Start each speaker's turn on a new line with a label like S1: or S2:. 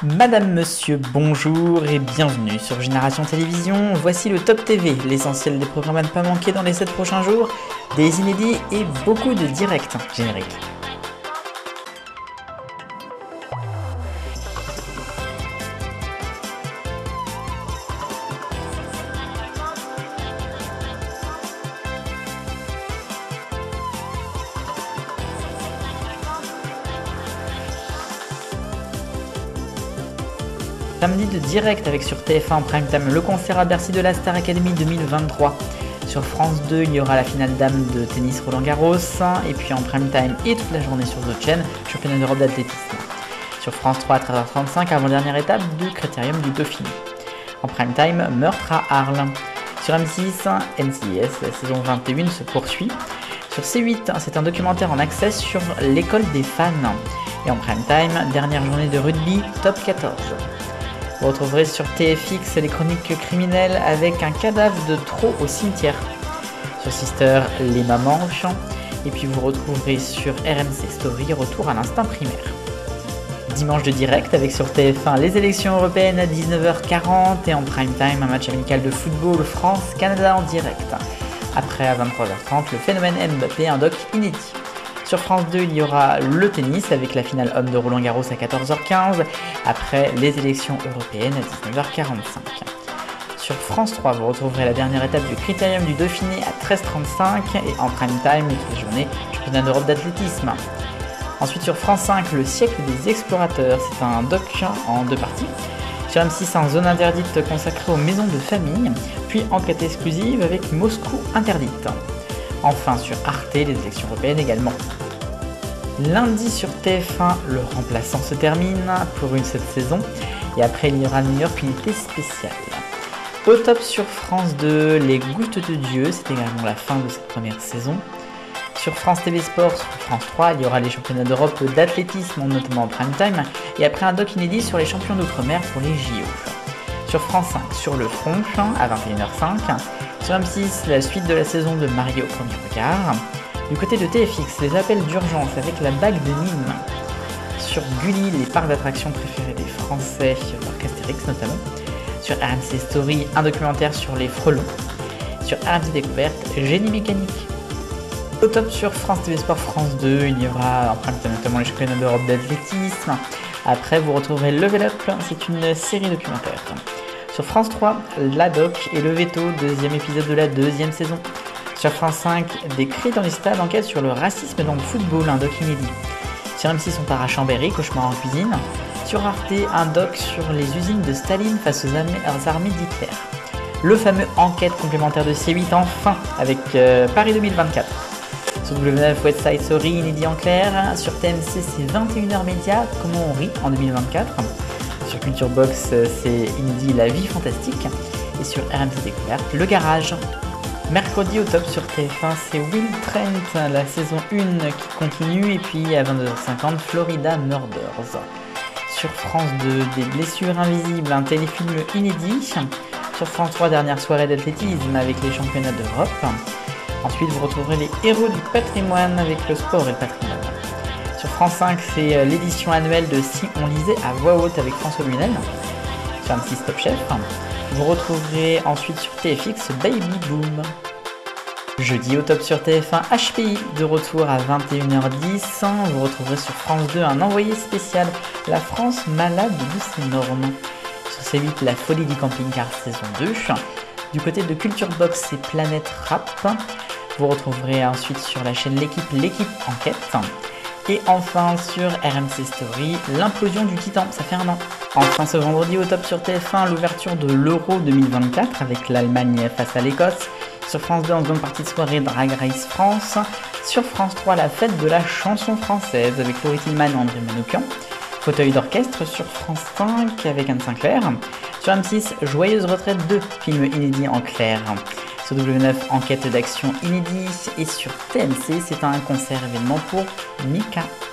S1: Madame, monsieur, bonjour et bienvenue sur Génération Télévision. Voici le Top TV, l'essentiel des programmes à ne pas manquer dans les 7 prochains jours, des inédits et beaucoup de directs génériques. Samedi de direct avec sur TF1 en prime time le concert à Bercy de la Star Academy 2023. Sur France 2, il y aura la finale dames de tennis Roland Garros. Et puis en prime time et toute la journée sur d'autres chaînes, championnat d'Europe d'athlétisme. Sur France 3 à 13h35, avant-dernière étape du Critérium du Dauphiné. En prime time, meurtre à Arles. Sur M6, NCIS, la saison 21 se poursuit. Sur C8, c'est un documentaire en accès sur l'école des fans. Et en prime time, dernière journée de rugby, top 14. Vous retrouverez sur TFX les chroniques criminelles avec un cadavre de trop au cimetière. Sur Sister, les mamans au champ. Et puis vous retrouverez sur RMC Story, retour à l'instinct primaire. Dimanche de direct avec sur TF1 les élections européennes à 19h40 et en prime time un match amical de football France-Canada en direct. Après à 23h30 le phénomène Mbappé, un doc inédit. Sur France 2, il y aura le tennis avec la finale homme de Roland Garros à 14h15, après les élections européennes à 19h45. Sur France 3, vous retrouverez la dernière étape du Critérium du Dauphiné à 13h35 et en prime time, toute la journée, championnat d'Europe d'athlétisme. Ensuite sur France 5, le siècle des explorateurs, c'est un doc en 2 parties. Sur M6, un zone interdite consacrée aux maisons de famille, puis enquête exclusive avec Moscou interdite. Enfin sur Arte, les élections européennes également. Lundi sur TF1, le remplaçant se termine pour cette saison et après il y aura New York unité spéciale. Au top sur France 2, les gouttes de Dieu, c'est également la fin de cette première saison. Sur France TV Sport, sur France 3, il y aura les championnats d'Europe d'athlétisme, notamment en prime time, et après un doc inédit sur les champions d'outre-mer pour les JO. Sur France 5, sur le front, à 21h05. Sur M6, la suite de la saison de Mario au premier regard. Du côté de TFX, les appels d'urgence avec la bague de Nîmes. Sur Gulli, les parcs d'attractions préférés des Français, Astérix notamment. Sur RMC Story, un documentaire sur les frelons. Sur RMC Découverte, Génie mécanique. Au top sur France TV Sport, France 2, il y aura en prime time notamment les championnats d'Europe d'athlétisme. Après, vous retrouverez Level Up, c'est une série documentaire. Sur France 3, la doc et le veto, 2e épisode de la 2e saison. Sur France 5, des cris dans les stades, enquête sur le racisme dans le football, un doc inédit. Sur M6, on part à Chambéry, cauchemar en cuisine. Sur Arte, un doc sur les usines de Staline face aux armées d'Hitler. Le fameux enquête complémentaire de C8 enfin, avec Paris 2024. Sur W9, West Side Story, inédit en clair. Sur TMC, c'est 21h Média, comment on rit en 2024. Sur Culture Box, c'est inédit La vie fantastique. Et sur RMC Découverte, Le Garage. Mercredi au top sur TF1, c'est Will Trent, la saison 1 qui continue. Et puis à 22h50, Florida Murders. Sur France 2, Des blessures invisibles, un téléfilm inédit. Sur France 3, dernière soirée d'athlétisme avec les championnats d'Europe. Ensuite, vous retrouverez les héros du patrimoine avec le sport et le patrimoine. Sur France 5, c'est l'édition annuelle de Si on lisait à voix haute avec François Lunel. Sur M6 Top Chef. Vous retrouverez ensuite sur TFX Baby Boom. Jeudi au top sur TF1, HPI de retour à 21h10. Vous retrouverez sur France 2 un envoyé spécial, La France malade de ses normes. Sur C8, La folie du camping-car saison 2. Du côté de Culture Box, c'est Planète Rap. Vous retrouverez ensuite sur la chaîne l'équipe Enquête. Et enfin sur RMC Story, l'implosion du Titan, ça fait 1 an. Enfin ce vendredi au top sur TF1, l'ouverture de l'Euro 2024 avec l'Allemagne face à l'Écosse. Sur France 2 en seconde partie de soirée, Drag Race France. Sur France 3, la fête de la chanson française avec Laurie Tillman et André Manoukian. Fauteuil d'orchestre sur France 5 avec Anne Sinclair. Sur M6, Joyeuse retraite 2, film inédit en clair. Sur W9, enquête d'action inédit. Et sur TMC, c'est un concert événement pour Mika.